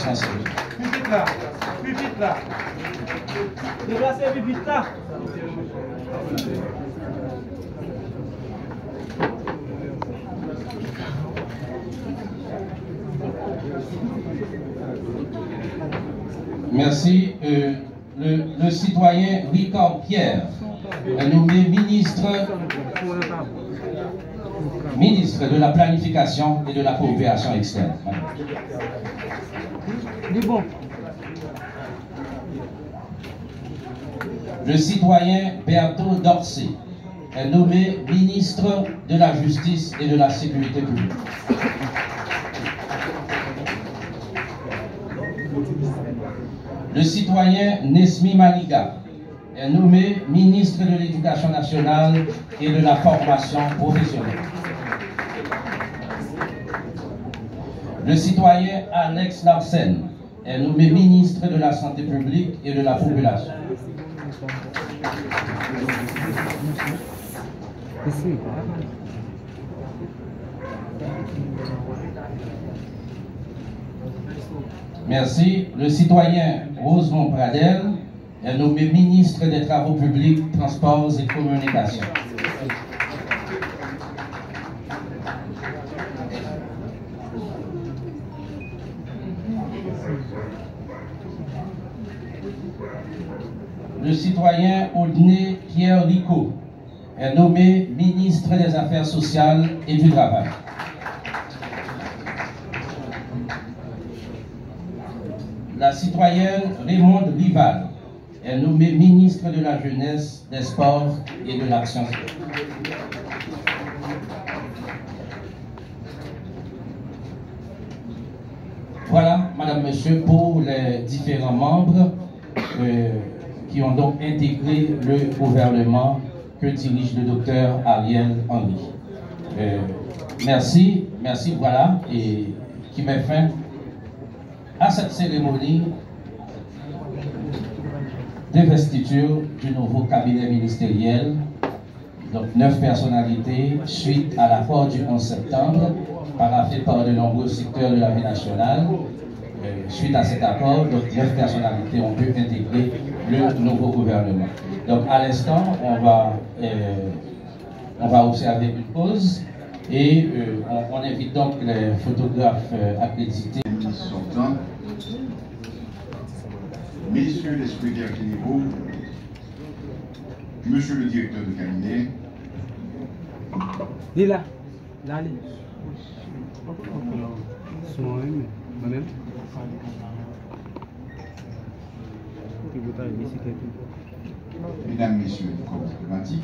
sincère. Pupitre là. Pupitre là. Déplacez pupitre là. Merci. Le citoyen Ricard Pierre est nommé ministre de la planification et de la coopération externe. Le citoyen Berthaud Dorsey est nommé ministre de la Justice et de la Sécurité publique. Le citoyen Nesmi Maniga est nommé ministre de l'Éducation nationale et de la formation professionnelle. Le citoyen Alex Larsen est nommé ministre de la Santé publique et de la population. Merci. Le citoyen Rosemont Pradel est nommé ministre des Travaux publics, Transports et Communications. Le citoyen Audney Pierre Rico est nommé ministre des Affaires sociales et du Travail. La citoyenne Raymonde Rival est nommée ministre de la Jeunesse, des Sports et de l'Action sociale. Voilà, Madame, Monsieur, pour les différents membres qui ont donc intégré le gouvernement que dirige le docteur Ariel Henry. Merci, voilà, et qui met fin à cette cérémonie d'investiture du nouveau cabinet ministériel. Donc 9 personnalités suite à l'accord du 11 septembre, paraphé par de nombreux secteurs de la vie nationale. Suite à cet accord, donc 9 personnalités ont pu intégrer le nouveau gouvernement. Donc à l'instant, on va observer une pause et on invite donc les photographes accrédités. Sortant, messieurs les secrétaires généraux, monsieur le directeur de cabinet, mesdames, messieurs du corps diplomatique,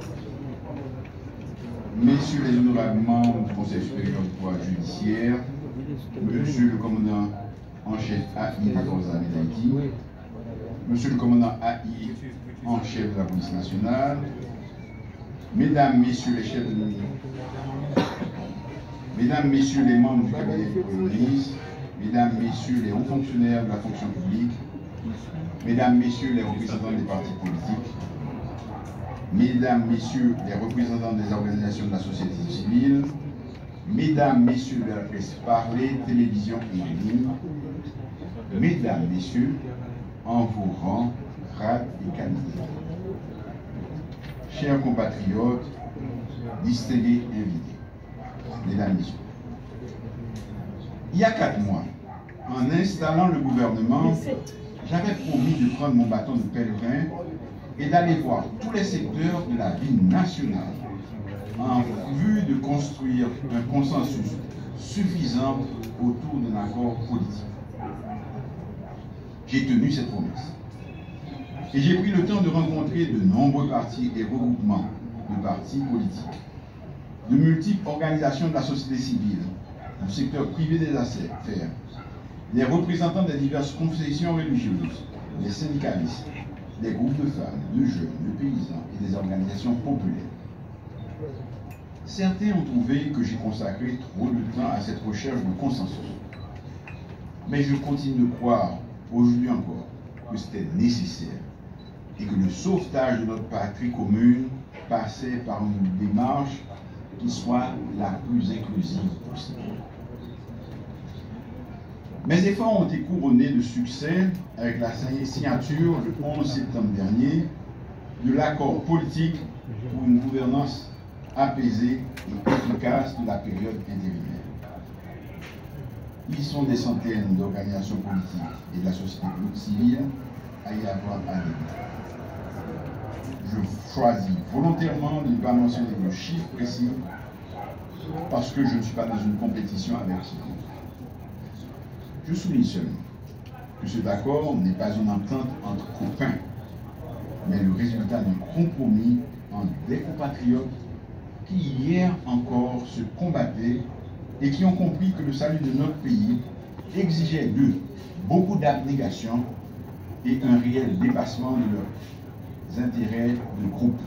messieurs les honorables membres du Conseil supérieur du pouvoir judiciaire, monsieur le commandant en chef AI des Forces armées d'Haïti, monsieur le commandant AI en chef de la police nationale, mesdames, messieurs les chefs de l'Union, mesdames, messieurs les membres du cabinet du Premier ministre, mesdames, messieurs les hauts fonctionnaires de la fonction publique, mesdames, messieurs les représentants des partis politiques, mesdames, messieurs les représentants des organisations de la société civile, mesdames, messieurs de la presse parlée, télévision et en ligne, mesdames, messieurs, en vos rangs, grades et qualités, chers compatriotes, distingués invités, mesdames, messieurs, il y a 4 mois, en installant le gouvernement, j'avais promis de prendre mon bâton de pèlerin et d'aller voir tous les secteurs de la vie nationale en vue de construire un consensus suffisant autour d'un accord politique. J'ai tenu cette promesse. Et j'ai pris le temps de rencontrer de nombreux partis et regroupements de partis politiques, de multiples organisations de la société civile, du secteur privé des affaires, les représentants des diverses confessions religieuses, les syndicalistes, des groupes de femmes, de jeunes, de paysans et des organisations populaires. Certains ont trouvé que j'ai consacré trop de temps à cette recherche de consensus. Mais je continue de croire, aujourd'hui encore, que c'était nécessaire et que le sauvetage de notre patrie commune passait par une démarche qui soit la plus inclusive possible. Mes efforts ont été couronnés de succès avec la signature le 11 septembre dernier de l'accord politique pour une gouvernance apaisée et efficace de la période intérimaire. Ils sont des centaines d'organisations politiques et de la société civile à y avoir adhéré. Je choisis volontairement de ne pas mentionner de chiffres précis parce que je ne suis pas dans une compétition avec quiconque. Je souligne seulement que cet accord n'est pas une entente entre copains, mais le résultat d'un compromis entre des compatriotes qui hier encore se combattaient et qui ont compris que le salut de notre pays exigeait d'eux beaucoup d'abnégation et un réel dépassement de leurs intérêts de groupe.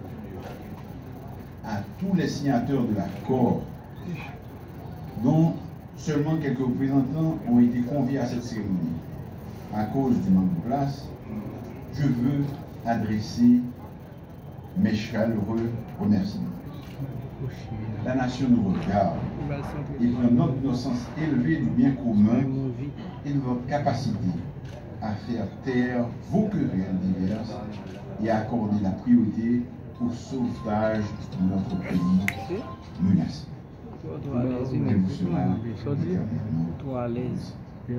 À tous les signataires de l'accord, dont seulement quelques représentants ont été conviés à cette cérémonie, à cause du manque de place, je veux adresser mes chaleureux remerciements. La nation nous regarde et prend note de nos sens élevés du bien commun et de votre capacité à faire taire vos querelles diverses et à accorder la priorité au sauvetage de notre pays menacé. Et vous serez éternellement à l'aise.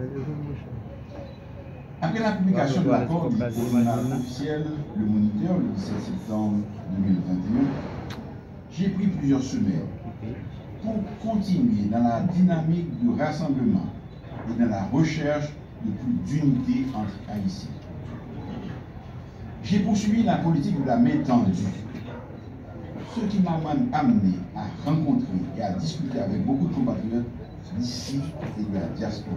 Après la publication de l'accord du journal officiel Le Moniteur le 17 septembre 2021, j'ai pris plusieurs semaines pour continuer dans la dynamique de rassemblement et dans la recherche de plus d'unité entre Haïtiens. J'ai poursuivi la politique de la main tendue, ce qui m'a amené à rencontrer et à discuter avec beaucoup de compatriotes d'ici et de la diaspora.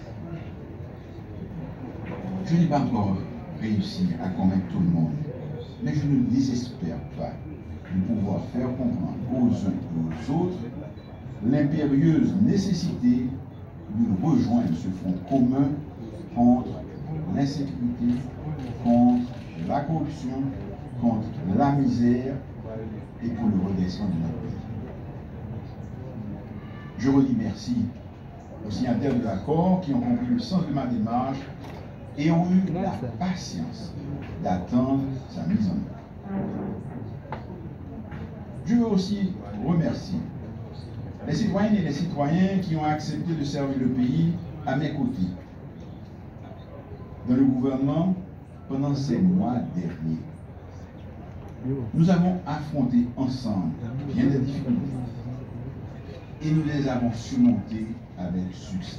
Je n'ai pas encore réussi à convaincre tout le monde, mais je ne désespère pas de pouvoir faire comprendre aux uns et aux autres l'impérieuse nécessité de rejoindre ce front commun contre l'insécurité, contre la corruption, contre la misère et pour le redressement de notre pays. Je redis merci aux signataires de l'accord qui ont compris le sens de ma démarche et ont eu la patience d'attendre sa mise en œuvre. Je veux aussi remercier les citoyennes et les citoyens qui ont accepté de servir le pays à mes côtés dans le gouvernement pendant ces mois derniers. Nous avons affronté ensemble bien des difficultés et nous les avons surmontées avec succès.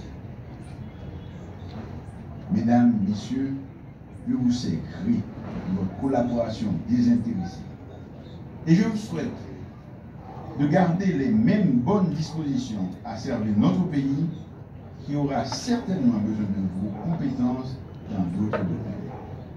Mesdames, Messieurs, je vous sais gré de votre collaboration désintéressée et je vous souhaite de garder les mêmes bonnes dispositions à servir notre pays qui aura certainement besoin de vos compétences dans d'autres domaines.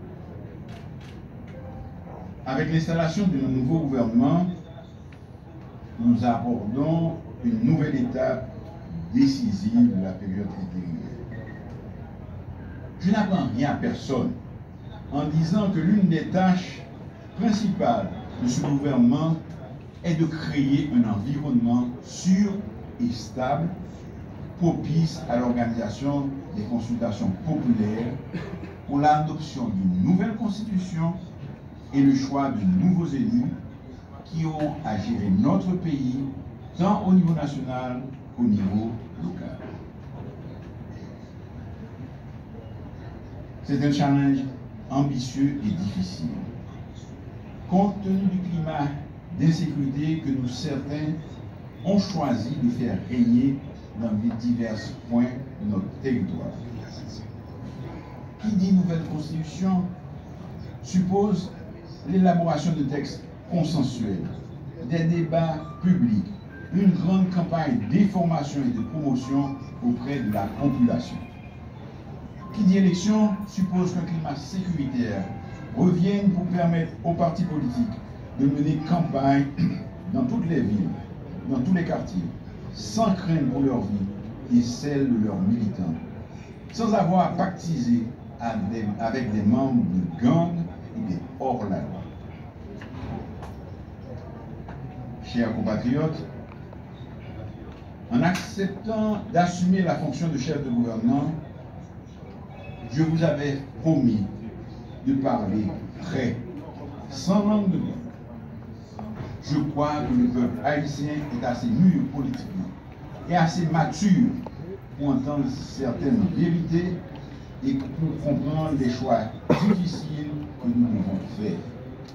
Avec l'installation de nos nouveaux gouvernements, nous abordons une nouvelle étape décisive de la période intérimaire. Je n'apprends rien à personne en disant que l'une des tâches principales de ce gouvernement est de créer un environnement sûr et stable, propice à l'organisation des consultations populaires pour l'adoption d'une nouvelle constitution et le choix de nouveaux élus qui auront à gérer notre pays tant au niveau national qu'au niveau local. C'est un challenge ambitieux et difficile. Compte tenu du climat d'insécurité que nous certains ont choisi de faire régner dans les divers points de notre territoire. Qui dit nouvelle constitution suppose l'élaboration de textes consensuels, des débats publics, une grande campagne d'information et de promotion auprès de la population. Qui dit élection suppose qu'un climat sécuritaire revienne pour permettre aux partis politiques de mener campagne dans toutes les villes, dans tous les quartiers, sans crainte pour leur vie et celle de leurs militants, sans avoir à pactiser avec des membres de gangs et des hors-la-loi. Chers compatriotes, en acceptant d'assumer la fonction de chef de gouvernement, je vous avais promis de parler très, sans langue de bois. Je crois que le peuple haïtien est assez mûr politiquement et assez mature pour entendre certaines vérités et pour comprendre les choix difficiles que nous devons faire.